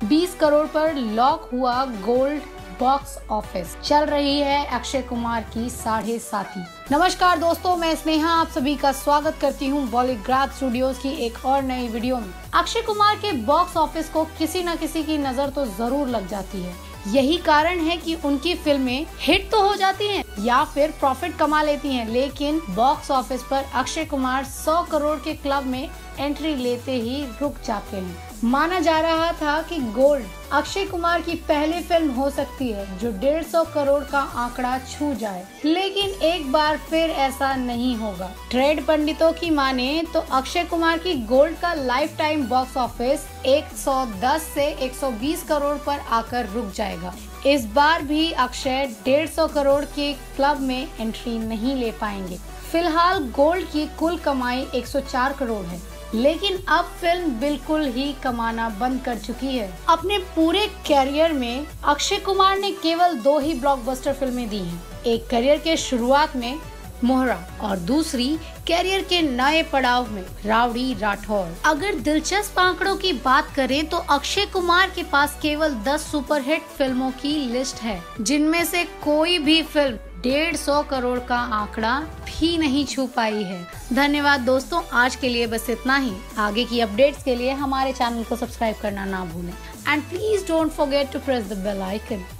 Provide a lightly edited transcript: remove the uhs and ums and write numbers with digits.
20 करोड़ पर लॉक हुआ gold box office. चल रही है अक्षय कुमार की 7.5। नमस्कार दोस्तों, मैं स्नेहा आप सभी का स्वागत करती हूँ बॉलीग्राफ स्टूडियोज की एक और नई वीडियो में। अक्षय कुमार के बॉक्स ऑफिस को किसी न किसी की नजर तो जरूर लग जाती है। यही कारण है कि उनकी फिल्में हिट तो हो जाती हैं या फिर प्रॉफिट कमा लेती हैं, लेकिन बॉक्स ऑफिस पर अक्षय कुमार 100 करोड़ के क्लब में एंट्री लेते ही रुक जाते हैं। माना जा रहा था कि गोल्ड अक्षय कुमार की पहली फिल्म हो सकती है जो 150 करोड़ का आंकड़ा छू जाए, लेकिन एक बार फिर ऐसा नहीं होगा। ट्रेड पंडितों की माने तो अक्षय कुमार की गोल्ड का लाइफ टाइम बॉक्स ऑफिस 110 से 120 करोड़ पर आकर रुक जाएगा। इस बार भी अक्षय 150 करोड़ के क्लब में एंट्री नहीं ले पाएंगे। फिलहाल गोल्ड की कुल कमाई 104 करोड़ है, लेकिन अब फिल्म बिल्कुल ही कमाना बंद कर चुकी है। अपने पूरे कैरियर में अक्षय कुमार ने केवल 2 ही ब्लॉकबस्टर फिल्में दी हैं। एक करियर के शुरुआत में मोहरा और दूसरी कैरियर के नए पड़ाव में राउडी राठौर। अगर दिलचस्प आंकड़ों की बात करें तो अक्षय कुमार के पास केवल 10 सुपरहिट फिल्मों की लिस्ट है, जिनमें से कोई भी फिल्म 150 करोड़ का आंकड़ा भी नहीं छू पाई है। धन्यवाद दोस्तों, आज के लिए बस इतना ही। आगे की अपडेट्स के लिए हमारे चैनल को सब्सक्राइब करना ना भूलें and please don't forget to press the bell icon.